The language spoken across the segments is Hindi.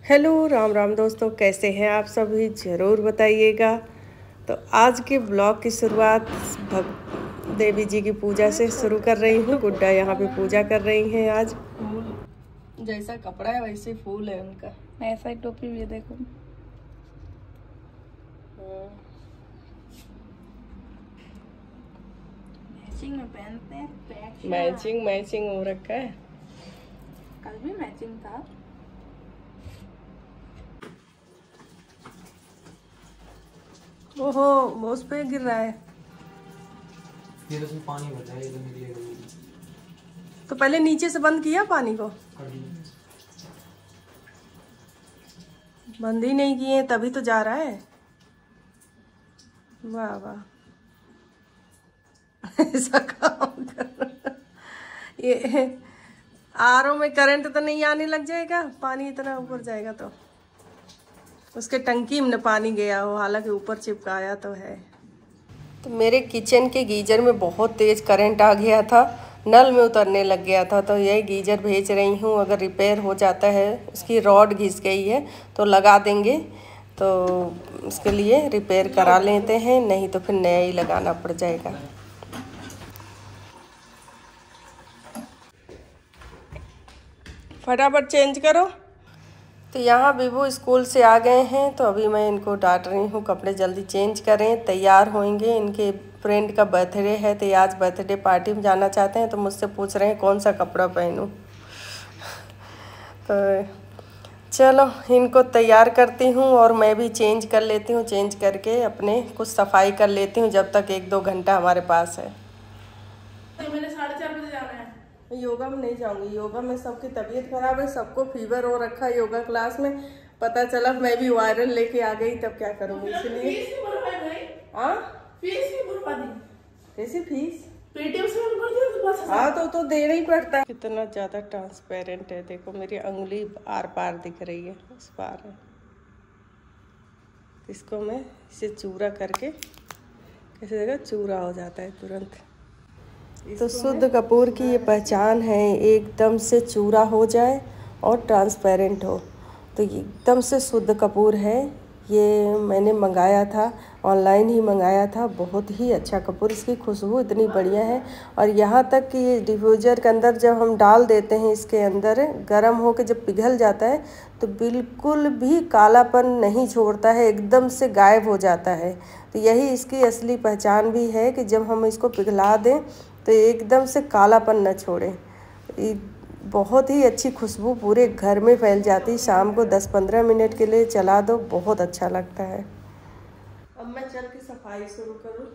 हेलो राम राम दोस्तों, कैसे हैं आप सभी? ज़रूर बताइएगा। तो आज के ब्लॉग की शुरुआत देवी जी की पूजा से शुरू कर रही हूँ। गुड्डा यहाँ पे पूजा कर रही हैं। आज फूल जैसा कपड़ा है वैसे फूल है उनका। ऐसा ही टोपी भी देखो। मैचिंग में पहनते हैं। मैचिंग हो रखा है। कल भी मैचिंग था। ओहो, उस पे गिर रहा है। ये तो उसमें पानी भर रहा है। ये तो मेरी तो पहले नीचे से बंद किया पानी को। बंद ही नहीं किए तभी तो जा रहा है। वाह वाह, ऐसा काम कर। ये आरओ में करंट तो नहीं आने लग जाएगा? पानी इतना ऊपर जाएगा तो उसके टंकी में पानी गया हो, हालांकि ऊपर चिपकाया तो है। तो मेरे किचन के गीजर में बहुत तेज करंट आ गया था, नल में उतरने लग गया था। तो यही गीजर भेज रही हूँ, अगर रिपेयर हो जाता है, उसकी रॉड घिस गई है तो लगा देंगे। तो उसके लिए रिपेयर करा लेते हैं, नहीं तो फिर नया ही लगाना पड़ जाएगा। फटाफट चेंज करो। तो यहाँ विभू स्कूल से आ गए हैं, तो अभी मैं इनको डांट रही हूँ कपड़े जल्दी चेंज करें, तैयार होंगे। इनके फ्रेंड का बर्थडे है तो आज बर्थडे पार्टी में जाना चाहते हैं, तो मुझसे पूछ रहे हैं कौन सा कपड़ा पहनूं। तो चलो इनको तैयार करती हूँ और मैं भी चेंज कर लेती हूँ। चेंज करके अपने कुछ सफाई कर लेती हूँ, जब तक 1-2 घंटा हमारे पास है। तो मैंने 4:30 बजे जाना है। योगा में नहीं जाऊंगी। योगा में सबकी तबीयत खराब है, सबको फीवर हो रखा है योगा क्लास में। पता चला मैं भी वायरल लेके आ गई, तब क्या करूंगी? इसलिए कैसी फीस? हाँ तो देना ही पड़ता है। कितना ज्यादा ट्रांसपेरेंट है, देखो मेरी अंगुली आर पार दिख रही है, उस पार है। इसको मैं इसे चूरा करके कैसे देगा, चूरा हो जाता है तुरंत। तो शुद्ध कपूर की ये पहचान है, एकदम से चूरा हो जाए और ट्रांसपेरेंट हो, तो एकदम से शुद्ध कपूर है। ये मैंने मंगाया था, ऑनलाइन ही मंगाया था। बहुत ही अच्छा कपूर, इसकी खुशबू इतनी बढ़िया है। और यहाँ तक कि ये डिफ्यूज़र के अंदर जब हम डाल देते हैं, इसके अंदर गर्म होकर जब पिघल जाता है तो बिल्कुल भी कालापन नहीं छोड़ता है, एकदम से गायब हो जाता है। तो यही इसकी असली पहचान भी है कि जब हम इसको पिघला दें तो एकदम से कालापन न छोड़े। बहुत ही अच्छी खुशबू पूरे घर में फैल जाती। शाम को 10-15 मिनट के लिए चला दो, बहुत अच्छा लगता है। अब मैं चल के सफाई शुरू करूँ।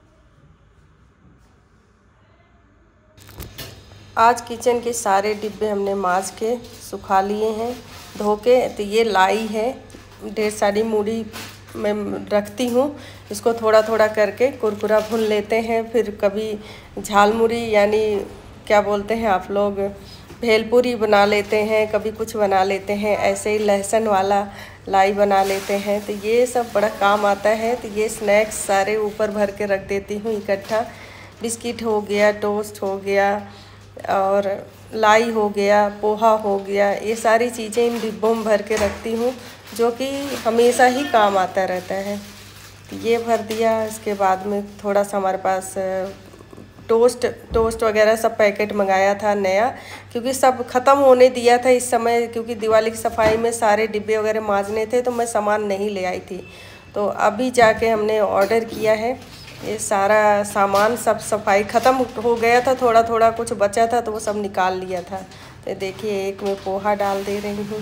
आज किचन के सारे डिब्बे हमने मांज के सुखा लिए हैं, धो के। तो ये लाई है, ढेर सारी मूढ़ी मैं रखती हूँ। इसको थोड़ा थोड़ा करके कुरकुरा भून लेते हैं। फिर कभी झालमुड़ी यानी क्या बोलते हैं आप लोग, भेलपूरी बना लेते हैं, कभी कुछ बना लेते हैं। ऐसे ही लहसुन वाला लाई बना लेते हैं। तो ये सब बड़ा काम आता है। तो ये स्नैक्स सारे ऊपर भर के रख देती हूँ इकट्ठा। बिस्किट हो गया, टोस्ट हो गया, और लाई हो गया, पोहा हो गया, ये सारी चीज़ें इन डिब्बों में भर के रखती हूँ, जो कि हमेशा ही काम आता रहता है। ये भर दिया। इसके बाद में थोड़ा सा हमारे पास टोस्ट वगैरह सब पैकेट मंगाया था नया, क्योंकि सब ख़त्म होने दिया था इस समय, क्योंकि दिवाली की सफाई में सारे डिब्बे वगैरह मांजने थे, तो मैं सामान नहीं ले आई थी। तो अभी जाके हमने ऑर्डर किया है। ये सारा सामान सब सफाई ख़त्म हो गया था, थोड़ा थोड़ा कुछ बचा था तो वो सब निकाल लिया था। तो देखिए एक में पोहा डाल दे रही हूँ।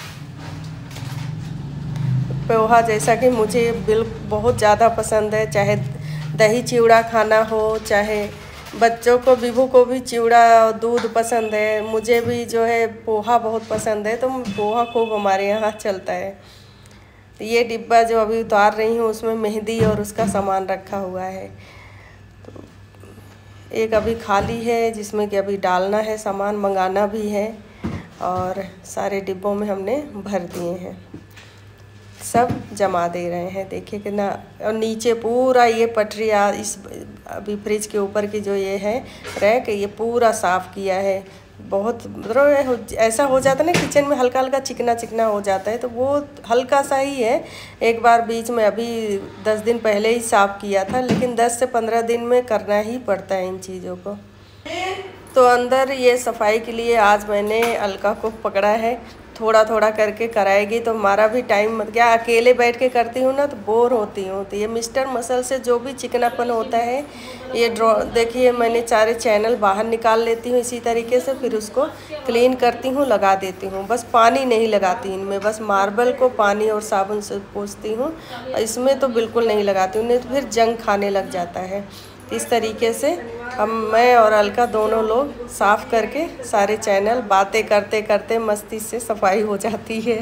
पोहा जैसा कि मुझे बहुत ज़्यादा पसंद है, चाहे दही चिवड़ा खाना हो, चाहे बच्चों को, विभू को भी चिवड़ा और दूध पसंद है, मुझे भी जो है पोहा बहुत पसंद है। तो पोहा खूब हमारे यहाँ चलता है। तो ये डिब्बा जो अभी उतार रही हूँ उसमें मेहंदी और उसका सामान रखा हुआ है। तो एक अभी खाली है जिसमें कि अभी डालना है सामान, मंगाना भी है, और सारे डिब्बों में हमने भर दिए हैं, सब जमा दे रहे हैं। देखिए कितना। और नीचे पूरा ये पटरी इस अभी फ्रिज के ऊपर की जो ये है रैक, ये पूरा साफ़ किया है। बहुत मतलब ऐसा हो जाता है ना, किचन में हल्का हल्का चिकना चिकना हो जाता है, तो वो हल्का सा ही है। एक बार बीच में अभी 10 दिन पहले ही साफ़ किया था, लेकिन 10 से 15 दिन में करना ही पड़ता है इन चीज़ों को। तो अंदर ये सफाई के लिए आज मैंने अलका को पकड़ा है, थोड़ा थोड़ा करके कराएगी तो हमारा भी टाइम मत गया। अकेले बैठ के करती हूँ ना तो बोर होती हूँ। तो ये मिस्टर मसल से जो भी चिकनापन होता है, ये देखिए मैंने सारे चैनल बाहर निकाल लेती हूँ इसी तरीके से, फिर उसको क्लीन करती हूँ, लगा देती हूँ। बस पानी नहीं लगाती इनमें, बस मार्बल को पानी और साबुन से पोंछती हूँ, इसमें तो बिल्कुल नहीं लगाती हूँ, नहीं तो फिर जंग खाने लग जाता है। इस तरीके से मैं और अलका दोनों लोग साफ़ करके सारे चैनल बातें करते करते मस्ती से सफाई हो जाती है।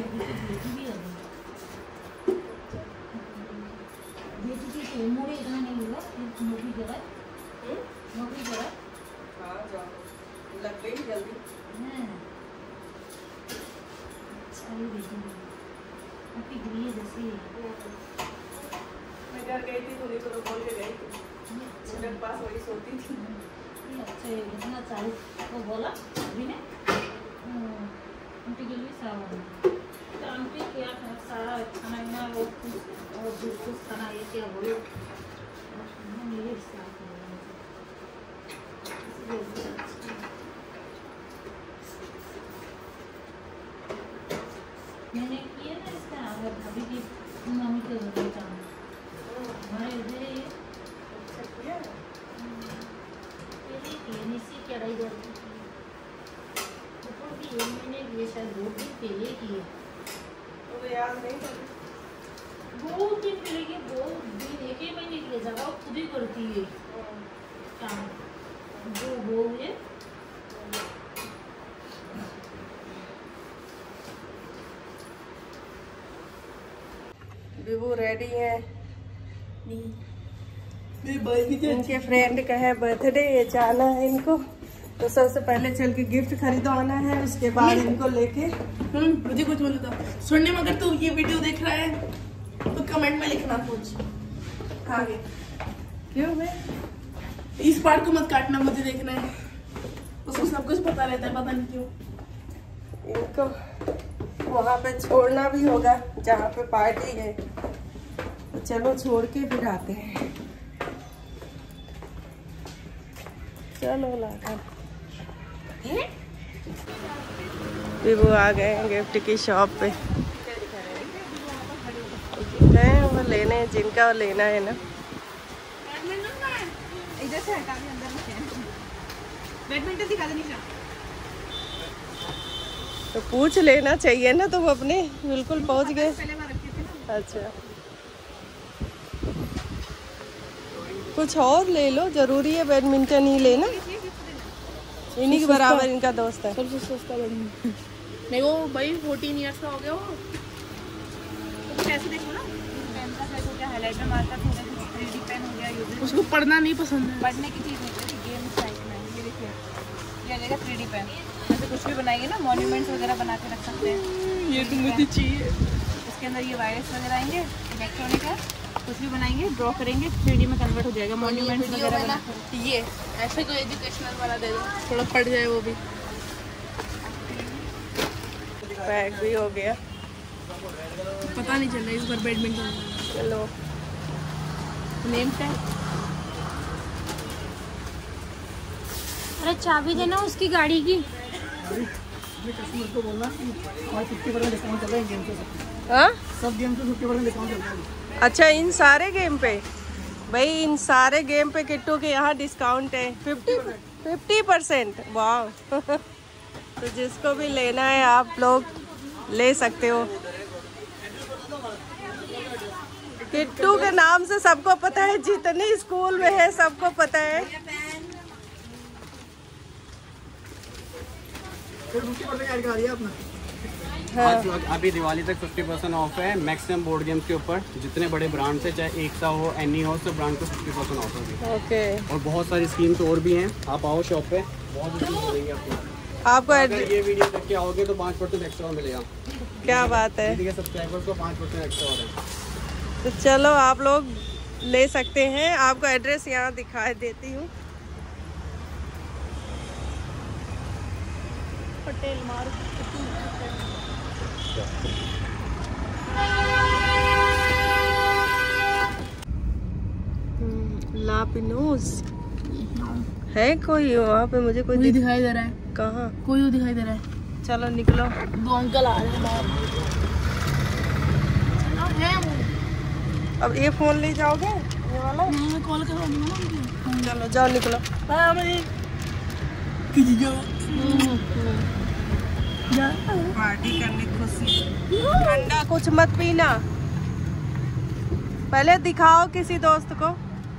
मैं घर गई थी तो तो बोल के गई थी, मेरे पास वही सोती थी। अच्छा ये इतना चालीस वो बोला अभी ने आंटी के लिए सावन तो आंटी क्या सारा खाना ना वो और दूसरा खाना ये क्या बोलो मेरे साथ मैंने किया ना इसका भाभी की मम्मी के बेटा हमारे इधर ही नीचे कढ़ाई डालती थी ऊपर भी 1 महीने ये शायद 2 दिन पहले की है, तो याद नहीं 2 दिन पहले की 2 दिन 1 ही महीने की जगह खुद ही करती है काम जो वो है। विभू रेडी है, इनके फ्रेंड का है बर्थडे, जाना है इनको, तो सबसे पहले चल के गिफ्ट खरीदवाना है, उसके बाद इनको लेके। मुझे कुछ बोलो तो सुनने में, अगर तू ये वीडियो देख रहा है तो कमेंट में लिखना कुछ आगे। क्यों भाई? इस पार्ट को मत काटना, मुझे देखना है, उसको सब कुछ पता रहता है, पता नहीं क्यों। इनको वहाँ पे छोड़ना भी होगा जहाँ पे पार्टी है, तो चलो छोड़ के फिर आते हैं। चलो लाखा विभू आ गए हैं गिफ्ट की शॉप पे, गए वो लेने जिनका वो लेना है ना। इधर से हटा के अंदर में बैडमिंटन दिखा दे निशा। तो पूछ लेना चाहिए ना, तुम अपने बिल्कुल पहुंच गए। अच्छा कुछ और ले लो, जरूरी है बैडमिंटन ही लेना, इन्हीं के बराबर इनका दोस्त है। सबसे सस्ता बैडमिंटन नहीं वो भाई 14 इयर्स का हो गया वो, तो कैसे देखो ना पेन का साइज हो गया, हाइलाइटर मार्कर हो गया, 3D पेन हो गया, यूज उसको पढ़ना नहीं पसंद है, पढ़ने की चीज नहीं, गेम साइज में। ये देखिए ये आ जाएगा 3D पेन, जैसे कुछ भी बनाएंगे ना मॉन्यूमेंट्स वगैरह बना के रख सकते हैं। ये तो मुझे चाहिए। इसके अंदर ये वायरस वगैरह आएंगे, इलेक्ट्रॉनिक है, कुछ भी बनाएंगे ड्रॉ करेंगे 3D में कन्वर्ट हो जाएगा, मॉन्यूमेंट्स वगैरह बना। ये ऐसे कोई एजुकेशनल वाला दे दो, थोड़ा पड़ जाए वो भी। बैग भी हो गया, पता नहीं चल रहा इस बार बैडमिंटन। चलो नेम टैग, अरे चाबी देना उसकी गाड़ी की। कस्टमर को बोलना कि 50% डिस्काउंट चल रहा है गेम पे, हाँ सब गेम पे 50% डिस्काउंट चल रहा है। अच्छा इन सारे गेम पे भाई, इन सारे गेम पे किट्टू के यहाँ डिस्काउंट है 50%। वाह तो जिसको भी लेना है आप लोग ले सकते हो। किट्टू के नाम से सबको पता है, जितने स्कूल में है सबको पता है। हाँ। आज अभी दिवाली तक 50% ऑफ है मैक्सिमम बोर्ड गेम्स के ऊपर, जितने बड़े ब्रांड्स है, चाहे एकता हो, एनी हो, सब ब्रांड को 50% ऑफ है। ओके, और बहुत सारी स्कीम्स और भी हैं, आप आओ शॉप पे, बहुत स्कीम मिलेगी आपको। अगर ये वीडियो देख के आओगे तो 5% एक्स्ट्रा मिलेगा। क्या बात है, दीदी के सब्सक्राइबर्स को 5% एक्स्ट्रा हो रहा है। तो चलो आप लोग ले सकते हैं। आपको एड्रेस यहाँ दिखा देती हूँ। तेल मार लापिनोज है कोई वहाँ पे? मुझे कोई दिखाई दे रहा है। कहाँ? कोई दिखाई दे रहा है। चलो निकलो। 2 अंकल आ रहे हैं बाहर। है वो। अब ये फोन ले जाओगे ये वाला? मैं कॉल करवाऊंगी ना उनको। चलो जाओ निकलो। पार्टी करने खुशी। ठंडा कुछ मत पीना, पहले दिखाओ किसी दोस्त को।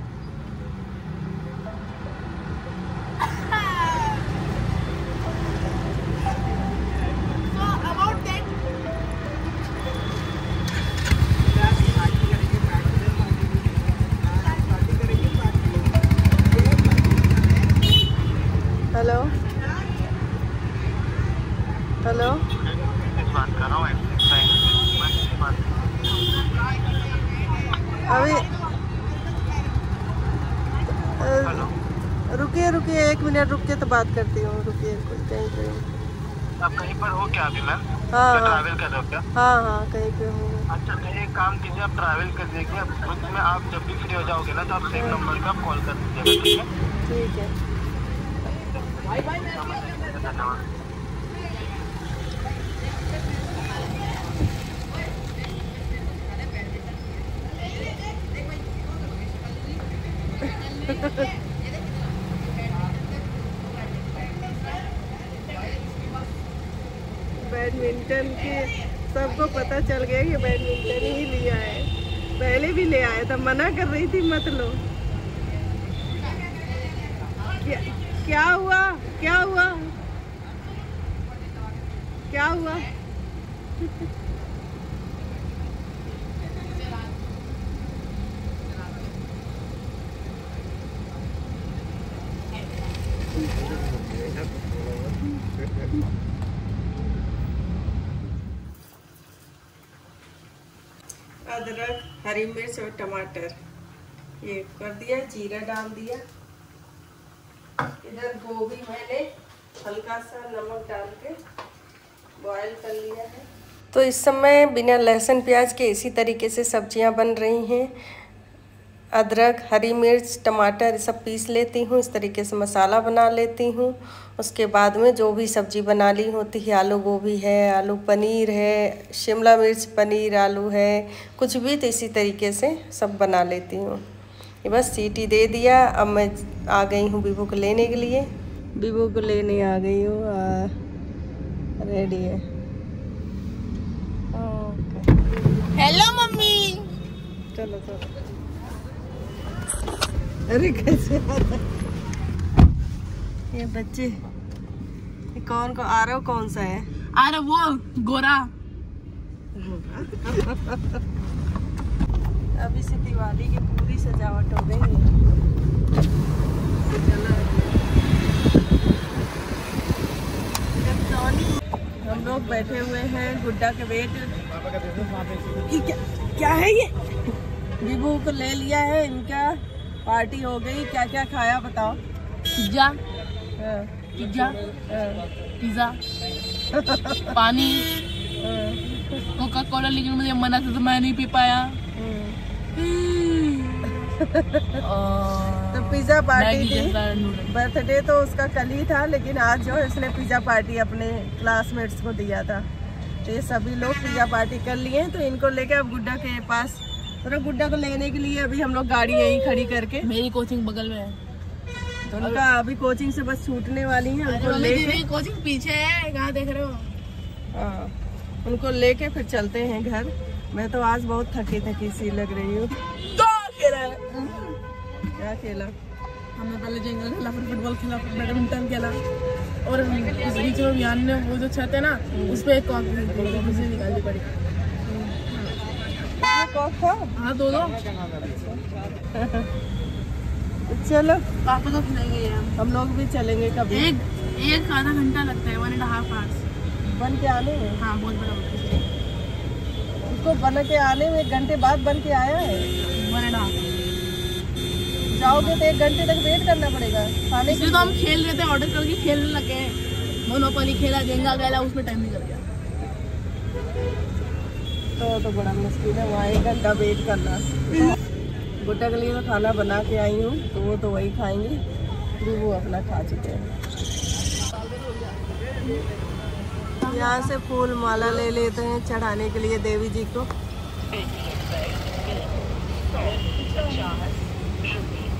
हेलो हेलो, बात कर रहा हूँ अभी रुकिए रुकिए 1 मिनट रुक के तो बात करती हूँ। रुकिए कहीं पे। आप कहीं पर हो क्या अभी मैम? हाँ ट्रैवल कर रहे हो क्या? हाँ कहीं पे हूँ। अच्छा तो एक काम कीजिए, आप ट्रैवल कर दीजिए। उसमें आप जब भी फ्री हो जाओगे ना तो आप सेम नंबर पे आप कॉल कर दीजिएगा। ठीक है? धन्यवाद। बैडमिंटन के सबको पता चल गया कि बैडमिंटन ही लिया है। पहले भी ले आया था, मना कर रही थी मत लो। क्या हुआ? क्या हुआ? क्या हुआ? अदरक, हरी मिर्च और टमाटर ये कर दिया, जीरा डाल दिया। इधर गोभी मैंने हल्का सा नमक डाल के बॉयल कर लिया है। तो इस समय बिना लहसुन प्याज के इसी तरीके से सब्जियां बन रही हैं। अदरक, हरी मिर्च, टमाटर सब पीस लेती हूँ। इस तरीके से मसाला बना लेती हूँ। उसके बाद में जो भी सब्ज़ी बना ली होती है, आलू गोभी है, आलू पनीर है, शिमला मिर्च पनीर आलू है, कुछ भी, तो इसी तरीके से सब बना लेती हूँ। ये बस सीटी दे दिया। अब मैं आ गई हूँ बीबू को लेने के लिए। बीबू को लेने आ गई हूँ, रेडी है। Hello mummy. चलो चलो। अरे कैसे ये बच्चे, ये कौन को आरव कौन सा है? अरे वो गोरा। अभी से दिवाली की पूरी सजावट हो गई है। हम लोग बैठे हुए हैं गुड्डा के वेट। क्या है ये? विभू को ले लिया है, इनका पार्टी हो गई। क्या क्या खाया बताओ? पिज्जा, पिज्जा, पिज्जा, पानी, कोका कोला, लेकिन मुझे मना था तो मैं नहीं पी पाया। तो पिज्जा पार्टी थी, बर्थडे तो उसका कल ही था, लेकिन आज जो है उसने पिज्जा पार्टी अपने क्लासमेट्स को दिया था। तो ये सभी लोग पिज्जा पार्टी कर लिए। तो इनको लेके अब गुड्डा के पास, तो गुड्डा को लेने के लिए अभी हम लोग गाड़ी यहीं खड़ी करके, मेरी कोचिंग बगल में है, तो उनका अभी कोचिंग से बस छूटने वाली है। उनको लेके, कोचिंग पीछे है, कहाँ देख रहे हो? हाँ, उनको लेके फिर चलते हैं घर। मैं तो आज बहुत थकी थकी सी लग रही हूँ। क्या खेला? हमने पहले जंगल खेला, फिर फुटबॉल खेला, फिर बैडमिंटन खेला, और इस बीच में यान ने वो जो छत है ना, उस पर एक कॉफी से निकालनी पड़ी। हाँ, दो चलो पापा तो खिलाएंगे यार, हम लोग भी चलेंगे कभी। एक आधा घंटा लगता है, 1.5 hours बन के आने में। हाँ, बहुत बड़ा होता है। उसको बन के आने में 1 घंटे बाद बन के आया है। 1.5 जाओगे तो 1 घंटे तक वेट करना पड़ेगा खाने के लिए। तो हम खेल रहे थे, ऑर्डर करके खेलने लगे, मोनोपोली खेला, जेंगा खेला, उसमें टाइम निकल गया। तो बड़ा मुश्किल है, वहाँ 1 घंटा वेट करना। गुड्डा के लिए तो खाना बना के आई हूँ, तो वो तो वही खाएंगे, वो अपना खा चुके हैं। यहाँ से फूल माला ले लेते हैं चढ़ाने के लिए देवी जी को।